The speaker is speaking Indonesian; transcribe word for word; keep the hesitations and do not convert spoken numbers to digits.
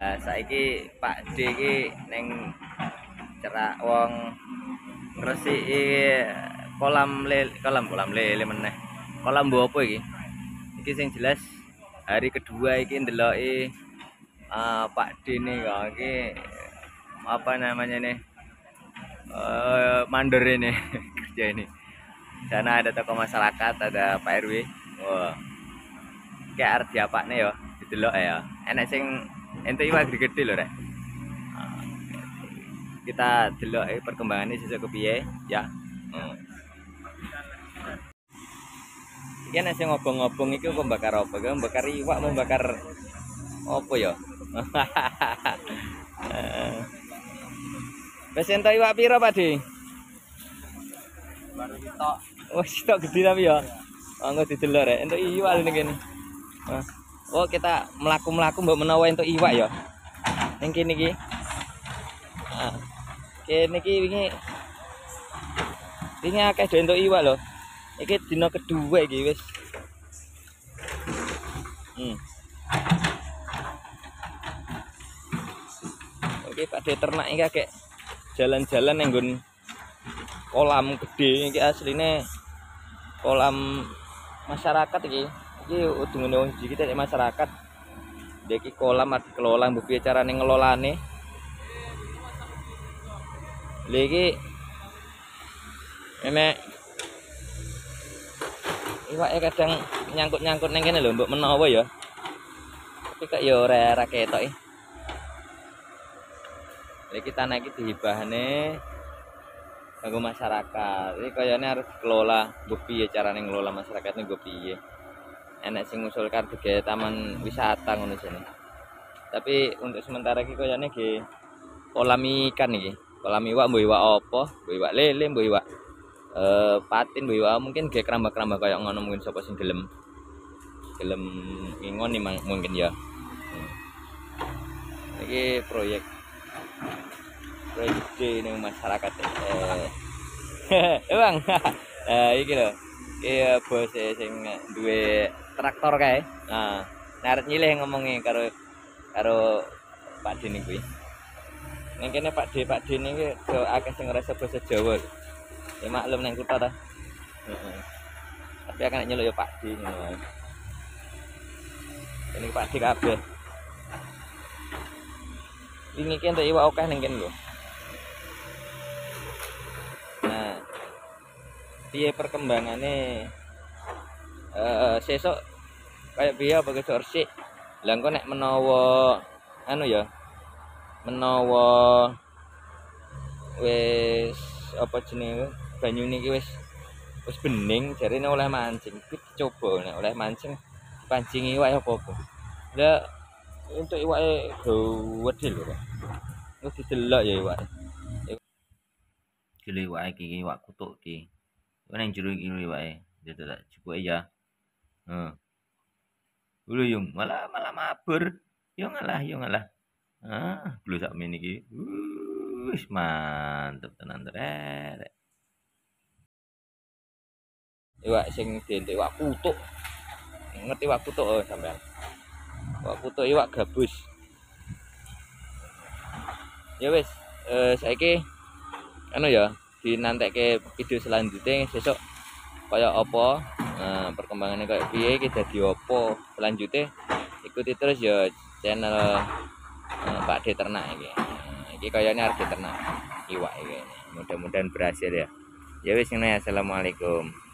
saiki Pak D iki ning cerak wong ngresiki kolam lele, kolam kolam lele meneh. Kolam mbok apa iki? Iki sing jelas hari kedua iki ndeloki uh, Pak D nih kok iki apa namanya nih? Uh, mandor ini kerja ini. Sana ada tokoh masyarakat, ada Pak R W. Wah. Kayak arep diapakne ya, didelok ya. Enek sing entuk iwak gede-gede lho rek. Kita delok perkembangannya sesuk kepiye ya. Hmm. Iki nek sing ngobong-ngobong iki kok bakar apa? Kok bakar iwak mau bakar apa ya? Wis entuk iwak piro, Pak Di? Baru sitok. Oh, sitok gede tapi ya. Anggo didelok rek, entuk iwak ning kene. Oh, kita melaku-melaku mbok menawa entuk iwak ya. Ning kene iki. Nah. Kene iki wingi wingi akeh do entuk iwak lho. Iki dina kedua iki wis. Hmm. Oke, Pak De ternak iki akeh jalan-jalan ning nggon kolam gede iki asline kolam masyarakat iki. Iki udungane wong iki dari masyarakat. Iki kolam arep dikelola mbok piye carane ngelolane. Lha iki enek iwake kadang nyangkut-nyangkut ning kene lho mbok menawa ya. Tapi kok ya ora ora ketok iki. Iki tanah iki dihibahane kanggo masyarakat. Iki kayane harus dikelola, mbok piye carane ngelola masyarakatne mbok piye. Enek sing ngusulkan digawe taman wisata ngono jane. Tapi untuk sementara iki kayane ge kolam ikan iki. Kolam iwak mbok iwak apa? Mbok iwak lele, mbok iwak eh patin, mbok iwak mungkin ge keramba-keramba kaya ngono mungkin sapa sing gelem. Gelem ngingon nih mungkin ya. Iki proyek proyek gede ning masyarakat. Eh, Bang. Eh iki lho. Iki bos sing duwe traktor kae. Nah, arep nyilih ngomongi karo karo Pak Dini kuwi. Ning kene Pak D, Pak D niki do akeh sing ngrasa basa Jawa. Ya maklum nang kutha ta. Heeh. Tapi akan nyeluk ya Pak D ngono. Ini Pak D kabeh. Wingi iki entuk iwak akeh ning kene lho. Nah, piye perkembangane eh sesuk kayak piye apa kesuk resik. Lah engko nek menawa anu ya menawa wis apa jenenge banyune iki wis wis bening jarine oleh mancing iki coba nek oleh mancing pancing iwak apa-apa. Lah untuk iwake gede lho. Wis didelok ya iwak. Iki iwak iki iwak kutuk iki. Nang jero iki iwake. Dadi tak cukuke ya. Heeh. Lho yung malah malah mabur. Yo ngalah yo ngalah. Ah, belum sak mini iki. Wis mantep tenan rek. Iwak sing dientuk iwak kutuk. Ngerti iwak kutuk oh sampean. Iwak kutuk iwak gabus. Ya wis, eh saiki anu ya, dinantekke video selanjutnya sesuk kaya apa, nah, perkembangannya kayak piye iki dadi apa selanjutnya ikuti terus ya channel Uh, Pak D ternak ini. Nah, ini kayaknya harus diternak iwak ini. Mudah-mudahan berhasil ya. Ya wis ngene, assalamualaikum.